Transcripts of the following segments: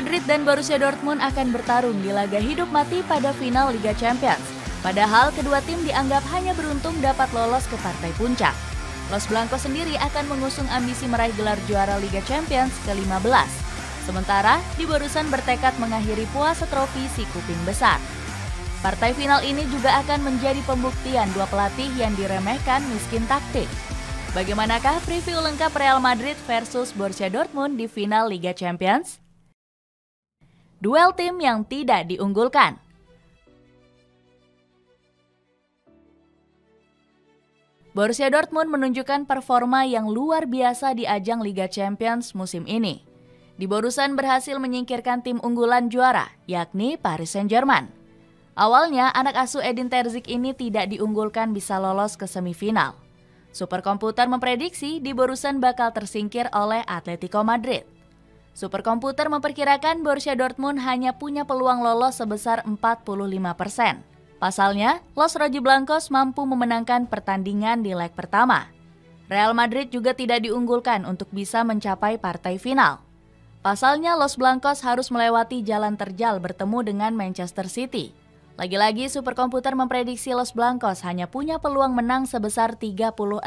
Madrid dan Borussia Dortmund akan bertarung di laga hidup mati pada final Liga Champions. Padahal kedua tim dianggap hanya beruntung dapat lolos ke partai puncak. Los Blancos sendiri akan mengusung ambisi meraih gelar juara Liga Champions ke-15. Sementara, di Borusan bertekad mengakhiri puasa trofi si kuping besar. Partai final ini juga akan menjadi pembuktian dua pelatih yang diremehkan miskin taktik. Bagaimanakah preview lengkap Real Madrid versus Borussia Dortmund di final Liga Champions? Duel tim yang tidak diunggulkan. Borussia Dortmund menunjukkan performa yang luar biasa di ajang Liga Champions musim ini. Di Borusan berhasil menyingkirkan tim unggulan juara, yakni Paris Saint-Germain. Awalnya, anak asuh Edin Terzic ini tidak diunggulkan bisa lolos ke semifinal. Superkomputer memprediksi di Borusan bakal tersingkir oleh Atletico Madrid. Superkomputer memperkirakan Borussia Dortmund hanya punya peluang lolos sebesar 45%. Pasalnya, Los Rojiblancos mampu memenangkan pertandingan di leg pertama. Real Madrid juga tidak diunggulkan untuk bisa mencapai partai final. Pasalnya, Los Blancos harus melewati jalan terjal bertemu dengan Manchester City. Lagi-lagi, superkomputer memprediksi Los Blancos hanya punya peluang menang sebesar 36%.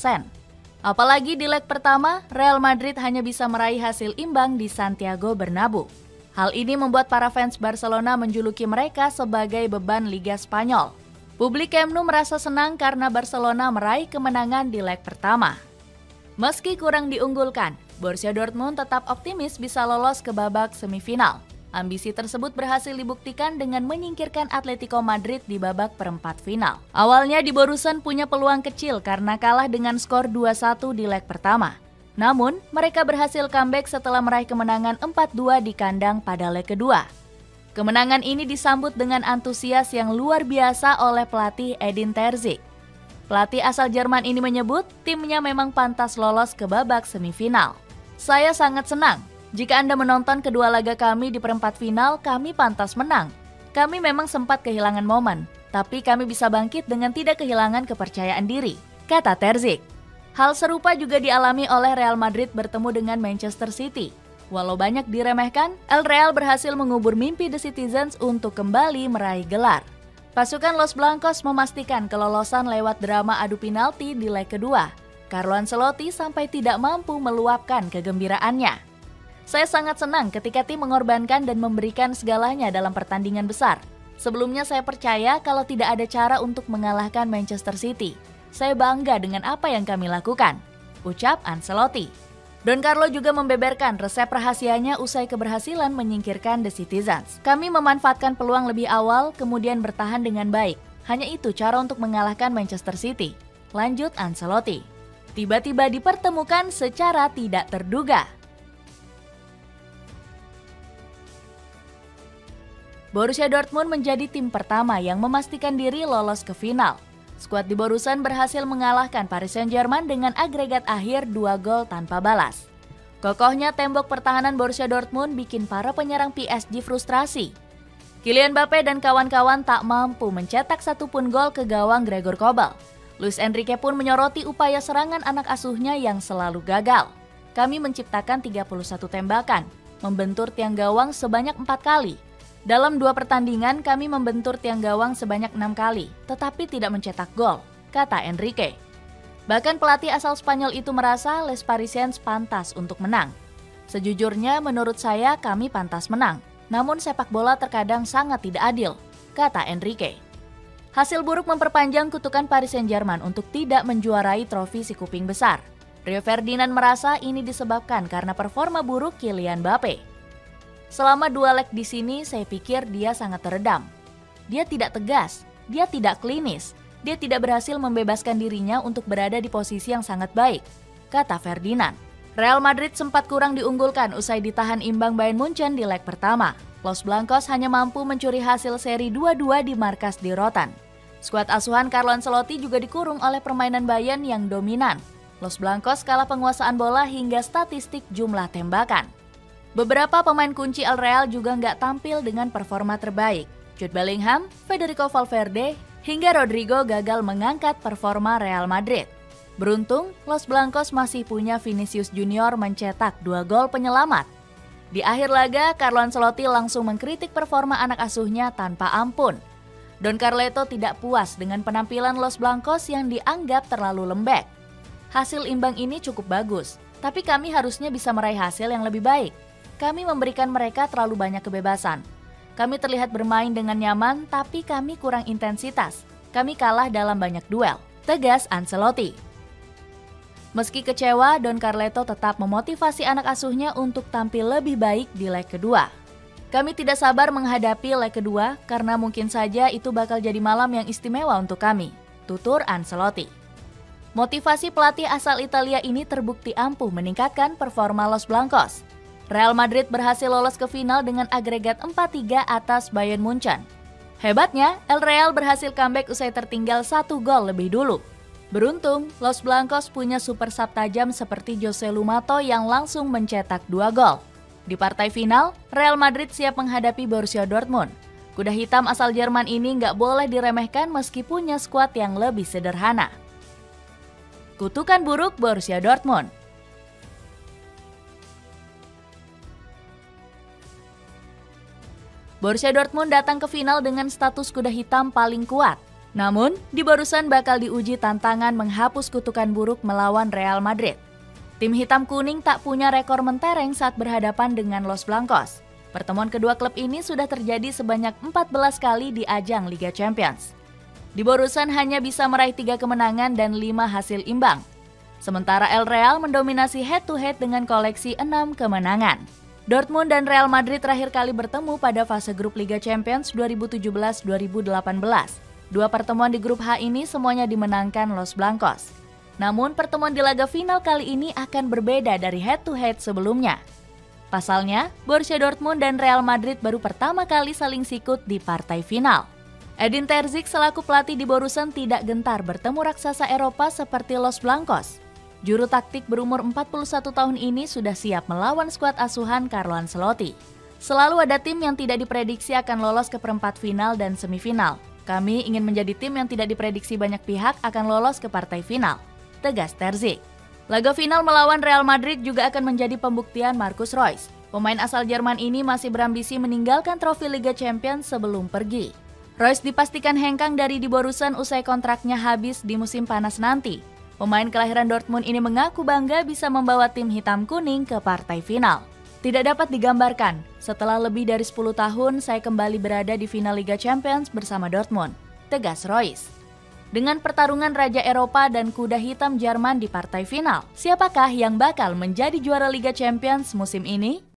Apalagi di leg pertama, Real Madrid hanya bisa meraih hasil imbang di Santiago Bernabeu. Hal ini membuat para fans Barcelona menjuluki mereka sebagai beban Liga Spanyol. Publik Camp Nou merasa senang karena Barcelona meraih kemenangan di leg pertama. Meski kurang diunggulkan, Borussia Dortmund tetap optimis bisa lolos ke babak semifinal. Ambisi tersebut berhasil dibuktikan dengan menyingkirkan Atletico Madrid di babak perempat final. Awalnya di Borusan punya peluang kecil karena kalah dengan skor 2-1 di leg pertama. Namun, mereka berhasil comeback setelah meraih kemenangan 4-2 di kandang pada leg kedua. Kemenangan ini disambut dengan antusias yang luar biasa oleh pelatih Edin Terzic. Pelatih asal Jerman ini menyebut timnya memang pantas lolos ke babak semifinal. Saya sangat senang. Jika Anda menonton kedua laga kami di perempat final, kami pantas menang. Kami memang sempat kehilangan momen, tapi kami bisa bangkit dengan tidak kehilangan kepercayaan diri, kata Terzic. Hal serupa juga dialami oleh Real Madrid bertemu dengan Manchester City. Walau banyak diremehkan, El Real berhasil mengubur mimpi The Citizens untuk kembali meraih gelar. Pasukan Los Blancos memastikan kelolosan lewat drama adu penalti di leg kedua. Carlo Ancelotti sampai tidak mampu meluapkan kegembiraannya. Saya sangat senang ketika tim mengorbankan dan memberikan segalanya dalam pertandingan besar. Sebelumnya saya percaya kalau tidak ada cara untuk mengalahkan Manchester City. Saya bangga dengan apa yang kami lakukan, ucap Ancelotti. Don Carlo juga membeberkan resep rahasianya usai keberhasilan menyingkirkan The Citizens. Kami memanfaatkan peluang lebih awal, kemudian bertahan dengan baik. Hanya itu cara untuk mengalahkan Manchester City, lanjut Ancelotti. Tiba-tiba dipertemukan secara tidak terduga. Borussia Dortmund menjadi tim pertama yang memastikan diri lolos ke final. Skuad di Borusan berhasil mengalahkan Paris Saint-Germain dengan agregat akhir 2 gol tanpa balas. Kokohnya tembok pertahanan Borussia Dortmund bikin para penyerang PSG frustrasi. Kylian Mbappe dan kawan-kawan tak mampu mencetak satupun gol ke gawang Gregor Kobel. Luis Enrique pun menyoroti upaya serangan anak asuhnya yang selalu gagal. Kami menciptakan 31 tembakan, membentur tiang gawang sebanyak 4 kali. Dalam 2 pertandingan, kami membentur tiang gawang sebanyak 6 kali, tetapi tidak mencetak gol, kata Enrique. Bahkan pelatih asal Spanyol itu merasa Les Parisiens pantas untuk menang. Sejujurnya, menurut saya kami pantas menang, namun sepak bola terkadang sangat tidak adil, kata Enrique. Hasil buruk memperpanjang kutukan Paris Saint-Germain untuk tidak menjuarai trofi si kuping besar. Rio Ferdinand merasa ini disebabkan karena performa buruk Kylian Mbappe. Selama 2 leg di sini, saya pikir dia sangat teredam. Dia tidak tegas, dia tidak klinis, dia tidak berhasil membebaskan dirinya untuk berada di posisi yang sangat baik, kata Ferdinand. Real Madrid sempat kurang diunggulkan usai ditahan imbang Bayern Munchen di leg pertama. Los Blancos hanya mampu mencuri hasil seri 2-2 di markas di Rotterdam. Skuad asuhan Carlo Ancelotti juga dikurung oleh permainan Bayern yang dominan. Los Blancos kalah penguasaan bola hingga statistik jumlah tembakan. Beberapa pemain kunci El Real juga nggak tampil dengan performa terbaik. Jude Bellingham, Federico Valverde, hingga Rodrigo gagal mengangkat performa Real Madrid. Beruntung, Los Blancos masih punya Vinicius Junior mencetak 2 gol penyelamat. Di akhir laga, Carlo Ancelotti langsung mengkritik performa anak asuhnya tanpa ampun. Don Carleto tidak puas dengan penampilan Los Blancos yang dianggap terlalu lembek. Hasil imbang ini cukup bagus, tapi kami harusnya bisa meraih hasil yang lebih baik. Kami memberikan mereka terlalu banyak kebebasan. Kami terlihat bermain dengan nyaman, tapi kami kurang intensitas. Kami kalah dalam banyak duel, tegas Ancelotti. Meski kecewa, Don Carleto tetap memotivasi anak asuhnya untuk tampil lebih baik di leg kedua. Kami tidak sabar menghadapi leg kedua karena mungkin saja itu bakal jadi malam yang istimewa untuk kami, tutur Ancelotti. Motivasi pelatih asal Italia ini terbukti ampuh meningkatkan performa Los Blancos. Real Madrid berhasil lolos ke final dengan agregat 4-3 atas Bayern Munchen. Hebatnya, El Real berhasil comeback usai tertinggal 1 gol lebih dulu. Beruntung, Los Blancos punya super sub tajam seperti Jose Lumato yang langsung mencetak 2 gol. Di partai final, Real Madrid siap menghadapi Borussia Dortmund. Kuda hitam asal Jerman ini nggak boleh diremehkan meski punya skuad yang lebih sederhana. Kutukan buruk Borussia Dortmund. Borussia Dortmund datang ke final dengan status kuda hitam paling kuat. Namun, di barusan bakal diuji tantangan menghapus kutukan buruk melawan Real Madrid. Tim hitam kuning tak punya rekor mentereng saat berhadapan dengan Los Blancos. Pertemuan kedua klub ini sudah terjadi sebanyak 14 kali di ajang Liga Champions. Di barusan hanya bisa meraih 3 kemenangan dan 5 hasil imbang. Sementara El Real mendominasi head-to-head dengan koleksi 6 kemenangan. Dortmund dan Real Madrid terakhir kali bertemu pada fase grup Liga Champions 2017-2018. 2 pertemuan di grup H ini semuanya dimenangkan Los Blancos. Namun pertemuan di laga final kali ini akan berbeda dari head-to-head sebelumnya. Pasalnya, Borussia Dortmund dan Real Madrid baru pertama kali saling sikut di partai final. Edin Terzic selaku pelatih di Borusan tidak gentar bertemu raksasa Eropa seperti Los Blancos. Juru taktik berumur 41 tahun ini sudah siap melawan skuad asuhan Carlo Ancelotti. Selalu ada tim yang tidak diprediksi akan lolos ke perempat final dan semifinal. Kami ingin menjadi tim yang tidak diprediksi banyak pihak akan lolos ke partai final, tegas Terzic. Laga final melawan Real Madrid juga akan menjadi pembuktian Marcus Royce. Pemain asal Jerman ini masih berambisi meninggalkan trofi Liga Champions sebelum pergi. Royce dipastikan hengkang dari di Borusan usai kontraknya habis di musim panas nanti. Pemain kelahiran Dortmund ini mengaku bangga bisa membawa tim hitam kuning ke partai final. Tidak dapat digambarkan, setelah lebih dari 10 tahun saya kembali berada di final Liga Champions bersama Dortmund, tegas Royce. Dengan pertarungan Raja Eropa dan kuda hitam Jerman di partai final, siapakah yang bakal menjadi juara Liga Champions musim ini?